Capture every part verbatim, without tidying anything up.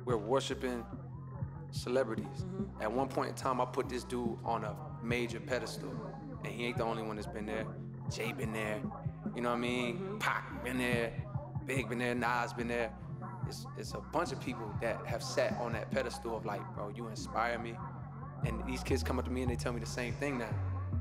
we're worshiping celebrities. Mm-hmm. At one point in time, I put this dude on a major pedestal, and he ain't the only one that's been there. Jay been there, you know what I mean? Mm-hmm. Pac been there, Big been there, Nas been there. It's, it's a bunch of people that have sat on that pedestal of like, bro, you inspire me. And these kids come up to me and they tell me the same thing now.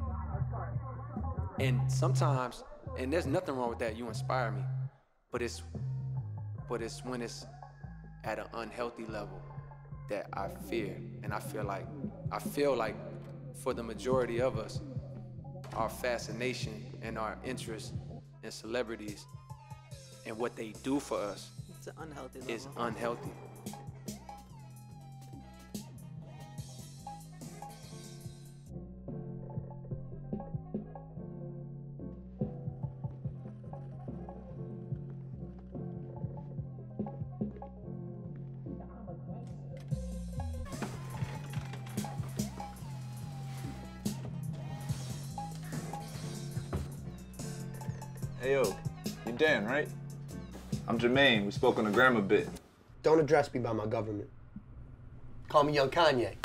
And sometimes, and there's nothing wrong with that, you inspire me, but it's, but it's when it's at an unhealthy level that I fear. And I feel like, I feel like for the majority of us, our fascination and our interest in celebrities and what they do for us it's an unhealthy is level. unhealthy. Hey, yo, you Dan, right? I'm Jermaine. We spoke on the gram a bit. Don't address me by my government. Call me Young Kanye.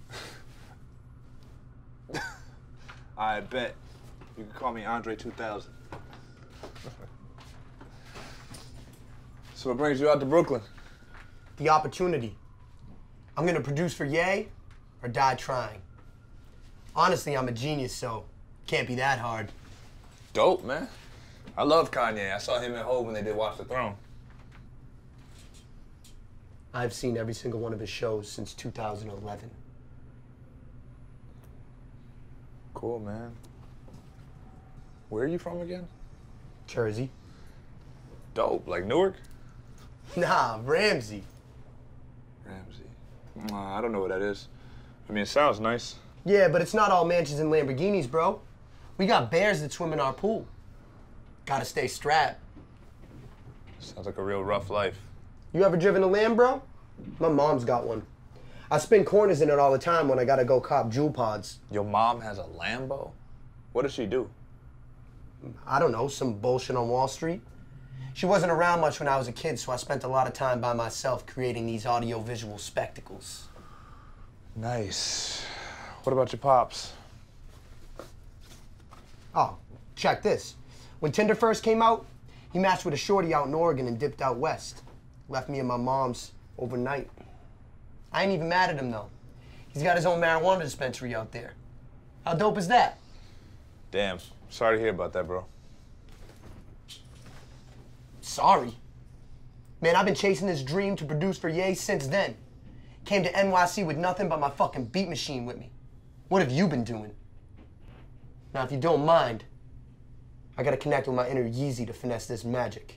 I bet. You can call me Andre two thousand. So what brings you out to Brooklyn? The opportunity. I'm gonna produce for Ye or die trying. Honestly, I'm a genius, so can't be that hard. Dope, man. I love Kanye. I saw him and Hov when they did Watch the Throne. I've seen every single one of his shows since two thousand eleven. Cool, man. Where are you from again? Jersey. Dope. Like Newark? Nah, Ramsey. Ramsey. Uh, I don't know what that is. I mean, it sounds nice. Yeah, but it's not all mansions and Lamborghinis, bro. We got bears that swim in our pool. Gotta stay strapped. Sounds like a real rough life. You ever driven a Lamb, bro? My mom's got one. I spin corners in it all the time when I gotta go cop jewel pods. Your mom has a Lambo? What does she do? I don't know, some bullshit on Wall Street. She wasn't around much when I was a kid, so I spent a lot of time by myself creating these audio-visual spectacles. Nice. What about your pops? Oh, check this. When Tinder first came out, he matched with a shorty out in Oregon and dipped out west. Left me and my mom's overnight. I ain't even mad at him, though. He's got his own marijuana dispensary out there. How dope is that? Damn. Sorry to hear about that, bro. Sorry. Man, I've been chasing this dream to produce for Ye since then. Came to N Y C with nothing but my fucking beat machine with me. What have you been doing? Now, if you don't mind, I gotta connect with my inner Yeezy to finesse this magic.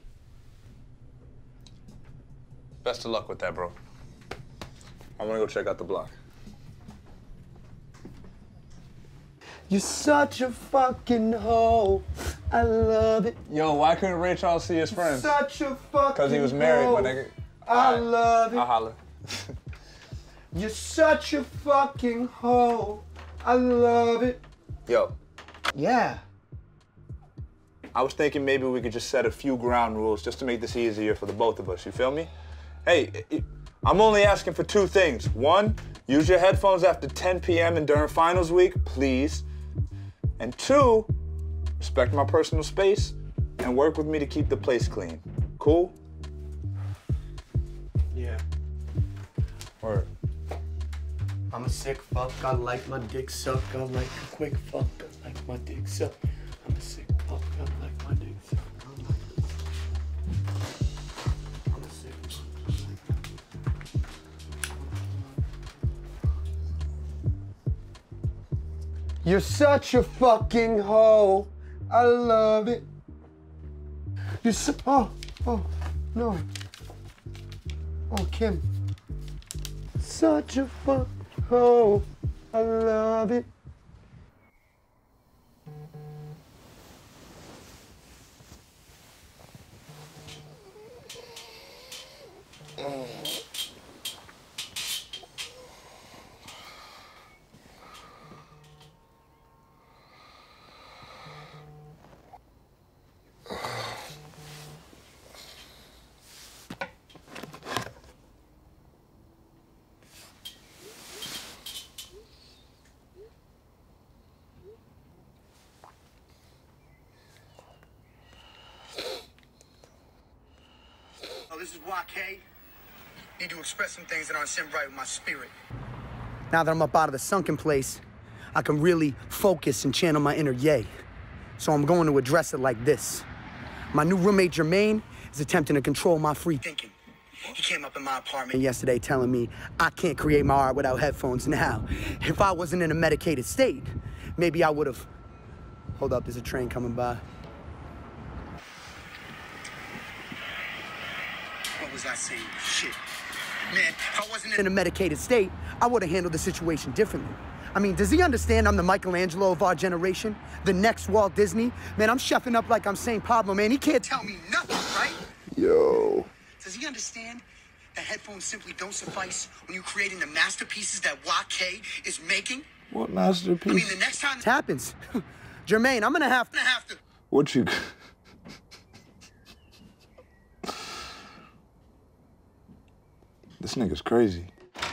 Best of luck with that, bro. I wanna go check out the block. You're such a fucking hoe. I love it. Yo, why couldn't Ray Charles see his friends? Such a fucking Because he was married, hoe. my nigga. I right. love it. I'll holler. You're such a fucking hoe. I love it. Yo. Yeah. I was thinking maybe we could just set a few ground rules just to make this easier for the both of us, you feel me? Hey, I'm only asking for two things. One, use your headphones after ten p m and during finals week, please. And two, respect my personal space and work with me to keep the place clean. Cool? Yeah. Word. I'm a sick fuck. I like my dick suck. I like a quick fuck. I like my dick suck. I'm a sick fuck. I like my dick suck. I like I'm a sick fuck. You're such a fucking hoe. I love it. You're so. Oh, oh, no. Oh, Kim. Such a fuck. Oh, I love it. Oh, this is Y K. Need to express some things that aren't sitting right with my spirit. Now that I'm up out of the sunken place, I can really focus and channel my inner Ye. So I'm going to address it like this. My new roommate, Jermaine, is attempting to control my free thinking. He came up in my apartment yesterday telling me I can't create my art without headphones. Now, if I wasn't in a medicated state, maybe I would have... Hold up, there's a train coming by. What was I saying? Shit. Man, if I wasn't in a medicated state, I would have handled the situation differently. I mean, does he understand I'm the Michelangelo of our generation? The next Walt Disney? Man, I'm chefing up like I'm Saint Pablo, man. He can't tell me nothing, right? Yo. Does he understand that headphones simply don't suffice when you're creating the masterpieces that Y K is making? What masterpiece? I mean, the next time it happens, Jermaine, I'm gonna have to... Have to. What you... This nigga's crazy.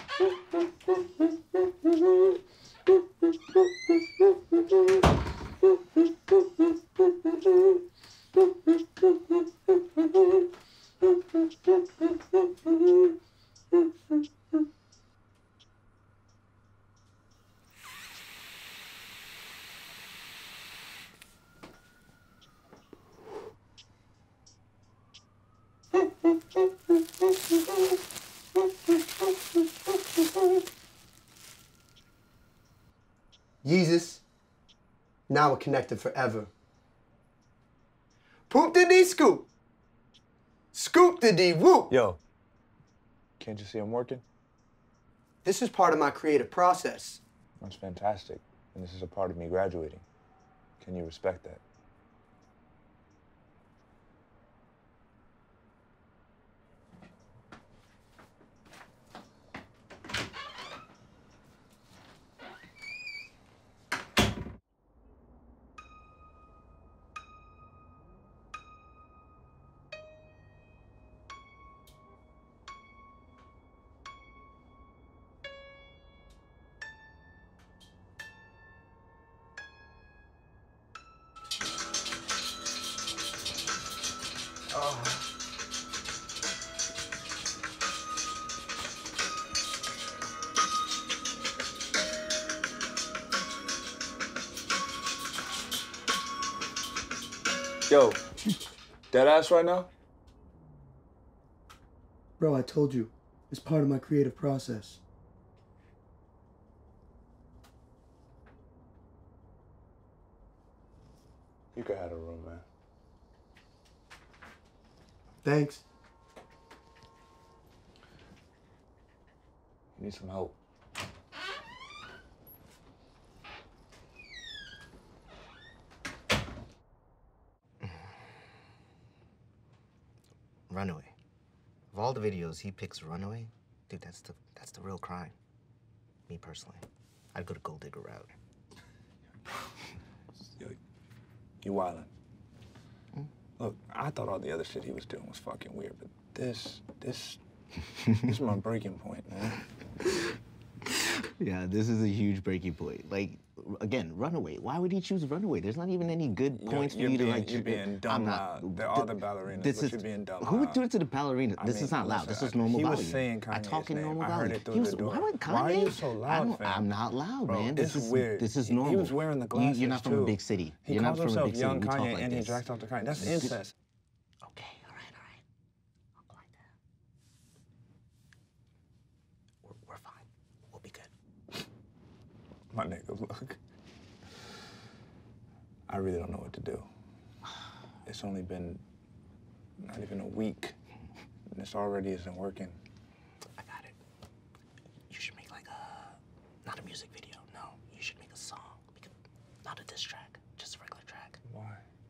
Jesus, now we're connected forever. Poop the dee scoop. Scoop the dee whoop. Yo, can't you see I'm working? This is part of my creative process. That's fantastic. And this is a part of me graduating. Can you respect that? Yo, dead ass right now? Bro, I told you, it's part of my creative process. You could have a room, man. Thanks. You need some help. Runaway. Of all the videos, he picks Runaway. Dude, that's the that's the real crime. Me personally, I'd go to Gold Digger route. Yo, you wildin'. Hmm? Look, I thought all the other shit he was doing was fucking weird, but this, this, this is my breaking point, man. Yeah, this is a huge breaking point. Like, again, Runaway. Why would he choose Runaway? There's not even any good points you're, for you being, to like. You're being dumb loud. They're all the ballerinas, this but is, you're being dumb Who loud. would do it to the ballerina? I this mean, is not loud. listen, this is normal he volume. was saying Kanye's I talk in name. normal I volume. heard it through he was, the door. Why would Kanye? Why are you so loud, I'm, fam? I'm not loud, Bro, man. This it's is weird. This is He, normal. he was wearing the glasses, you, You're not from too. a big city. He you're calls not from a himself big Young city. We talk Kanye, like and he this. jacks off the Kanye. That's This- incest. Okay, all right, all right. I'll go like that. We're, we're fine. We'll be good. My nigga, look. I really don't know what to do. It's only been not even a week, and this already isn't working. I got it. You should make like a, not a music video, no. You should make a song. Make a, not a diss track, just a regular track. Why?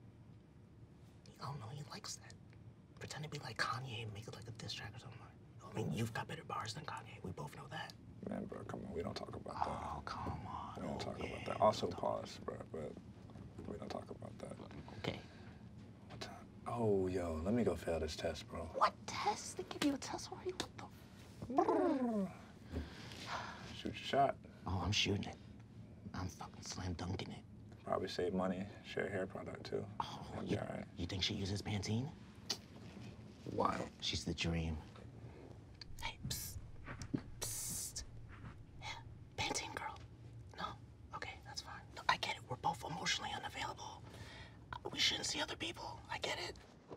I don't know, he likes that. Pretend to be like Kanye and make it like a diss track or something. I mean, you've got better bars than Kanye. We both know that. Man, bro, come on. We don't talk about that. Oh, come on. We don't talk yeah, about that. Also, pause, bro, but we don't talk about that. Okay. What time? Oh, yo, let me go fail this test, bro. What test? They give you a test already? What the? Shoot your shot. Oh, I'm shooting it. I'm fucking slam dunking it. Probably save money. Share hair product, too. Oh, That'd you, be all right. you think she uses Pantene? Wild. She's the dream. Hey, psst. Psst. Yeah, Pantene girl. No? Okay, that's fine. No, I get it. We're both emotionally unavailable. We shouldn't see other people. I get it.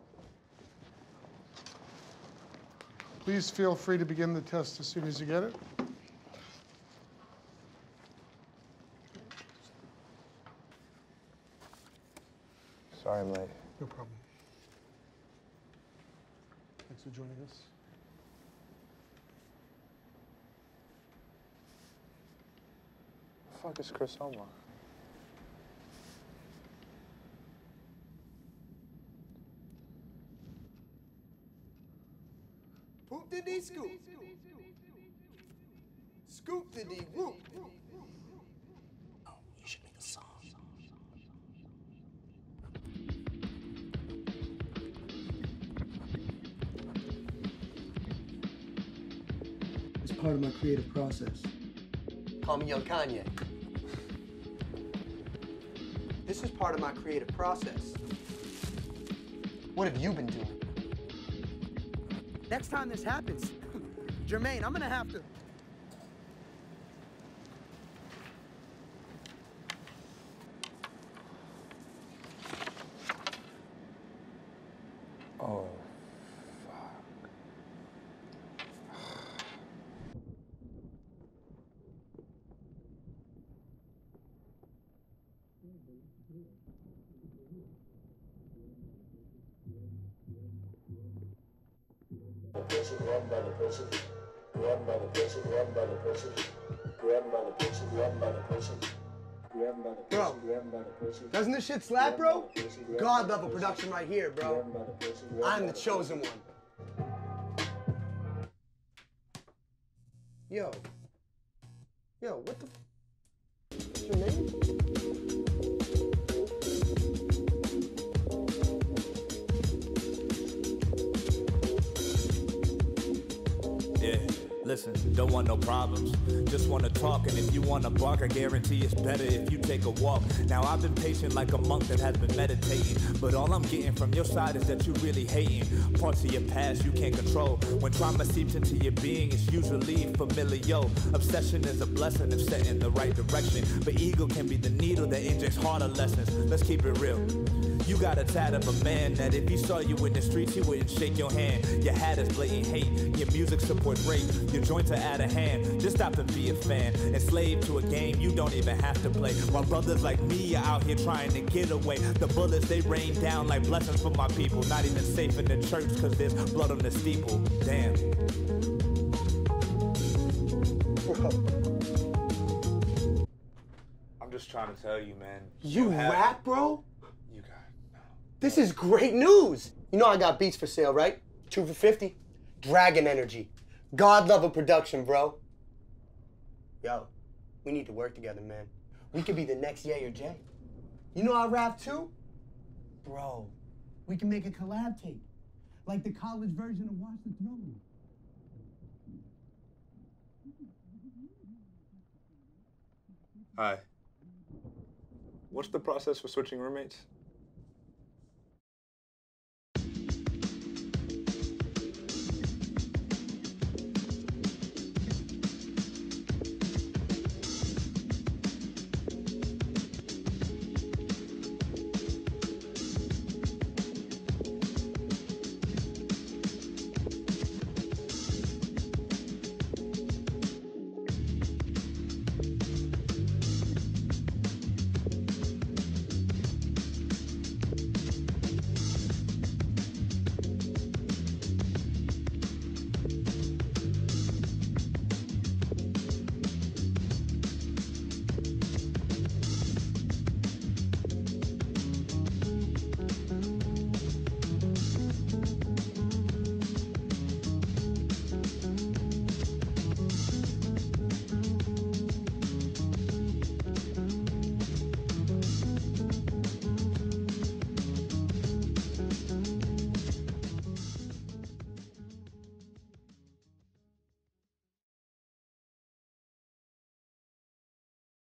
Please feel free to begin the test as soon as you get it. Sorry, I'm late. No problem. Thanks for joining us. The fuck is Chris Omar? Poop did he scoop? Scoop did he whoop? Oh, you should make a song. It's part of my creative process. Call me Young Kanye. This is part of my creative process. What have you been doing? Next time this happens, Jermaine, I'm gonna have to. Oh, person, run by the person, run by the person, run by the person, run by the person, run by the person, run by the person, Bro, run by the person. Doesn't this shit slap, bro? God level production right here, bro. Run by the person, run I'm by the the chosen person. one. Yo. Yo, what the f? What's your name? Yeah, listen, don't want no problems, just wanna talk, and if you wanna bark, I guarantee it's better if you take a walk. Now I've been patient like a monk that has been meditating, but all I'm getting from your side is that you really hating. Parts of your past you can't control. When trauma seeps into your being, it's usually familial. Obsession is a blessing if set in the right direction, but ego can be the needle that injects harder lessons. Let's keep it real. You got a tat of a man that if he saw you in the streets, he wouldn't shake your hand. Your hat is blatant hate, your music supports rape, your joints are out of hand. Just stop and be a fan. Enslaved to a game you don't even have to play. While brothers like me are out here trying to get away. The bullets, they rain down like blessings for my people. Not even safe in the church cause there's blood on the steeple. Damn. I'm just trying to tell you, man. You have- rap, bro? You got no. This is great news. You know I got beats for sale, right? Two for fifty. Dragon Energy. God level production, bro. Yo, we need to work together, man. We could be the next Ye or Jay. You know I rap too? Bro, We can make a collab tape, like the college version of Watch the Throne. Hi. What's the process for switching roommates?